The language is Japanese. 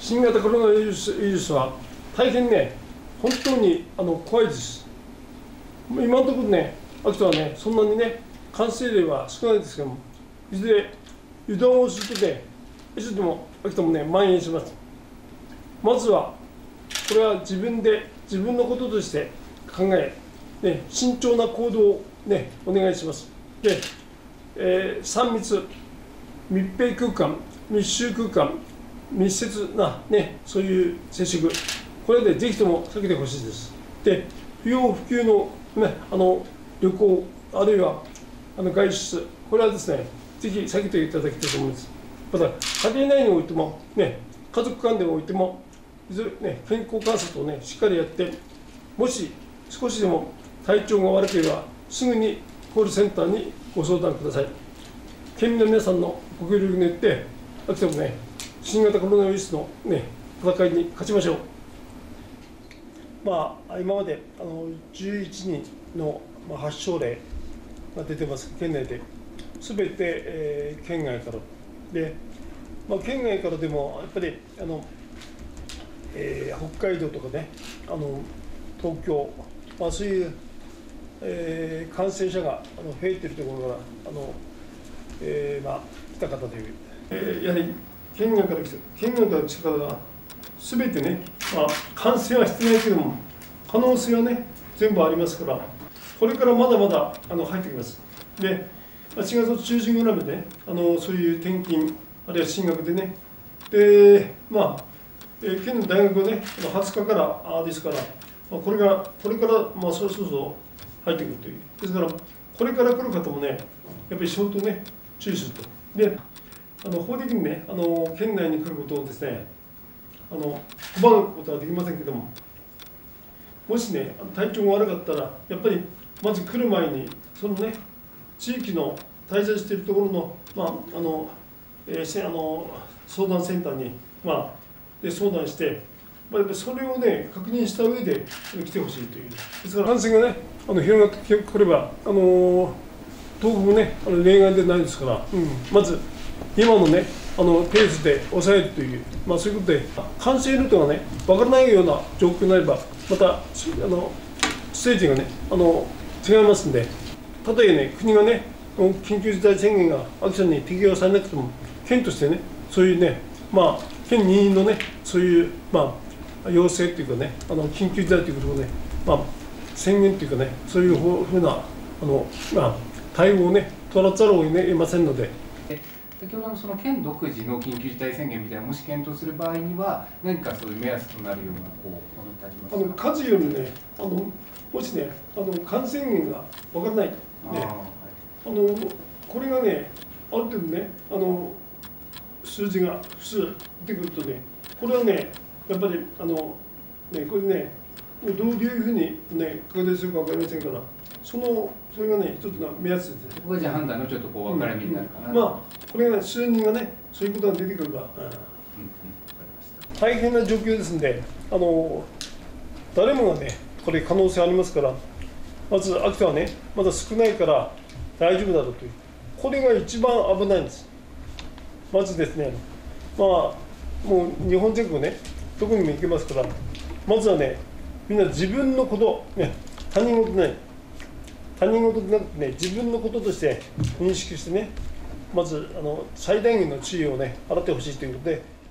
新型コロナウイルスは大変ね、本当に怖いです。今のところね、秋田はね、そんなにね、感染例は少ないですけども、いずれ油断をするとね、いつでも秋田もね、蔓延します。まずは、これは自分のこととして考え、ね、慎重な行動をね、お願いします。で、3密、密閉空間、密集空間、密接な、ね、そういう接触、これでぜひとも避けてほしいです。で、不要不急の、ね、旅行、あるいは外出、これはですね、ぜひ避けていただきたいと思います。また、家庭内においても、ね、家族間でおいても、いずれ、ね、健康観察を、ね、しっかりやって、もし少しでも体調が悪ければ、すぐにコールセンターにご相談ください。県民の皆さんのご協力によって、秋田もね、新型コロナウイルスの、ね、戦いに勝ちましょう。今まで11人の発症例が出てます、県内で。すべて、県外からで、県外からでもやっぱり北海道とかね、東京、そういう、感染者が増えているところから来た方という、やはり県外から来た方がすべてね、感染はしてないけども、可能性はね、全部ありますから、これからまだまだ入ってきます。で、4月中旬ぐらいまで、ね、そういう転勤、あるいは進学でね、で、県の大学はね、20日からですから、これからそろそろ入ってくるという。ですから、これから来る方もね、やっぱり相当ね、注意すると。で、法的にね、県内に来ることをですね、拒むことはできませんけども、もしね、体調が悪かったら、やっぱりまず来る前に、そのね、地域の滞在しているところの、相談センターに、で相談して、それをね、確認した上で来てほしいという。ですから、感染がね、広がってくれば、東北もね、例外でないですから、まず、今のね、ペースで抑えるという、そういうことで、感染ルートがね、分からないような状況になれば、また、ステージがね、違いますんで、たとえね、国がね、緊急事態宣言が秋田に適用されなくても、県としてね、そういうね、県任意のね、そういう、要請というかね、緊急事態ということをね、宣言というかね、そういうふうな対応をね、取らざるを得ませんので。 先ほどのその県独自の緊急事態宣言みたいなもし検討する場合には、何かそういう目安となるようなものってありますか？ 数よりね、もしね、感染源が分からないと、ね、これがね、ある程度ね、数字が複数出てくるとね、これはね、やっぱりこれね、どういうふうにね、拡大するか分かりませんから、それがね、一つの目安ですね。 ここがじゃあ判断のちょっと分かれ目になるかな。 これがね、数人がね、そういうことが出てくるか、大変な状況ですんで、誰もがね、これ可能性ありますから、まず秋田はね、まだ少ないから大丈夫だろうという、これが一番危ないんです。まずですね、もう日本全国ね、どこにも行けますから、まずはね、みんな自分のこと、ね、他人事でなくてね、自分のこととして認識してね、まず最大限の注意をね、払ってほしいということで。